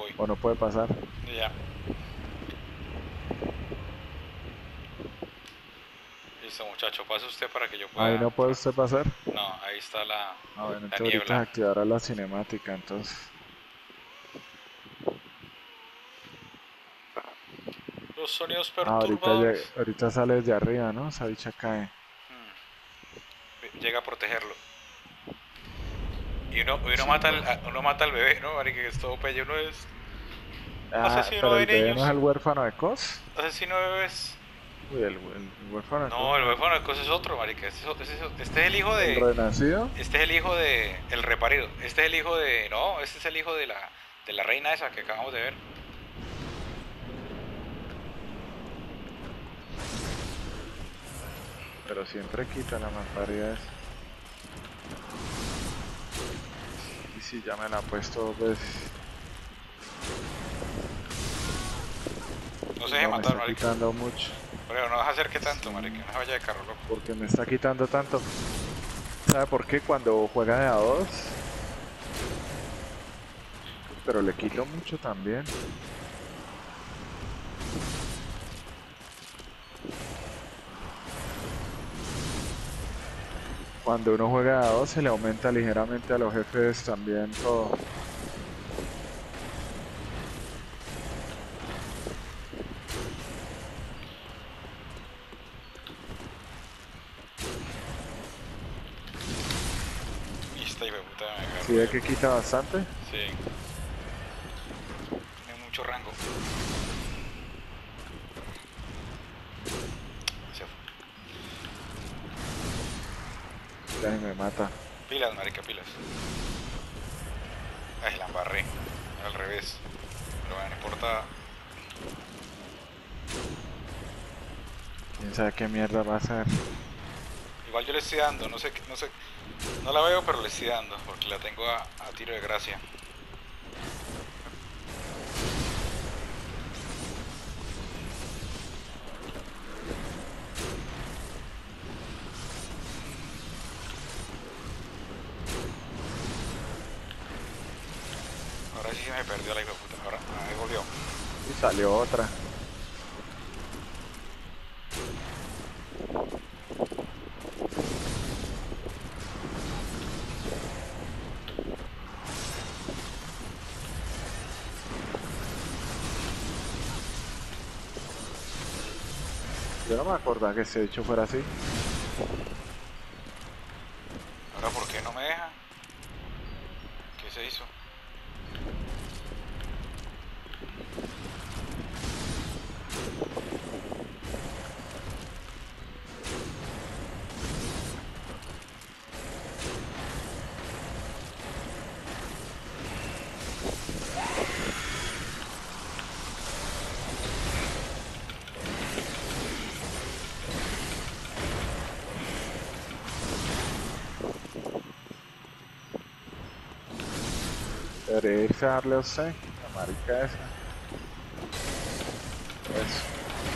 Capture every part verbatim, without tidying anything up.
voy. O no puede pasar. Ya. Listo, muchacho, pase usted para que yo Ahí pueda. no puede usted pasar. No, ahí está la, Ah, bueno, la entonces ahorita se niebla. activará la cinemática, entonces. Los sonidos Ah, ahorita, llega- perturbadores. ahorita sale desde arriba, ¿no? Esa bicha cae. Llega a protegerlo. Y uno, y uno mata Chimba. al, a- uno mata al bebé, ¿no? Marica, que es todo pello, uno es Ah, asesino pero de el bebé no es niños. el huérfano de Cos. Asesino de bebés. Uy, el, el huérfano de Cos No, el no es huérfano de cosas es otro, marica. Este es, este es- este es el hijo el de... renacido. Este es el hijo de... El reparido. Este es el hijo de... No, este es el hijo de la... De la reina esa que acabamos de ver. Pero siempre quita la malparidad esa. Y si ya me la he puesto dos veces. No se deje No, me matar, está marica. quitando mucho. Pero no vas a hacer que tanto, marica. Sí, No se vaya de carro loco. porque me está quitando tanto. ¿Sabe por qué? Cuando juega de a dos. Pero le quito mucho también. Cuando uno juega de a dos se le aumenta ligeramente a los jefes también todo. Y esta hijo de puta me ¿Sí agarró ve yo. que quita bastante? Sí. Tiene mucho rango. Se fue. Ya me mata. Pilas, marica, pilas. Ay, la embarré. Al revés. Pero bueno, no importa. ¿Quién sabe qué mierda va a hacer? Igual yo le estoy dando, no sé, qué- no sé. No la veo, pero le estoy dando. Porque la tengo a, a tiro de gracia. Ahora sí se me perdió la hijo de puta. Ahora, ahí volvió. Y salió otra. Yo no me acordaba que ese hecho fuera así. Ahora, ¿por qué no me deja? ¿Qué se hizo? Debería irse a darle a usted. La marica esa. Eso.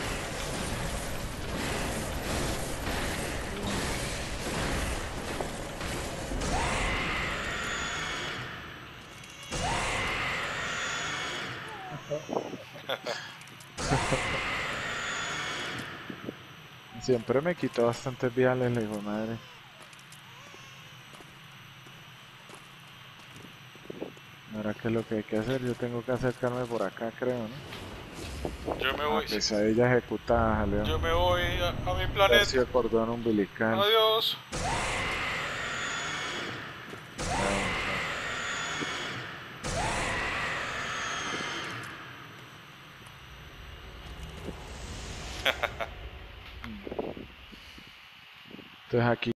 Siempre me quitó bastantes viales, le digo, madre. Ahora, ¿qué es lo que hay que hacer? Yo tengo que acercarme por acá, creo, ¿no? Yo me Ah, voy, sí. pesadilla ejecutada, León. Yo me voy a, a mi Tercio planeta. de cordón umbilical. Adiós. Bueno, chao. Entonces aquí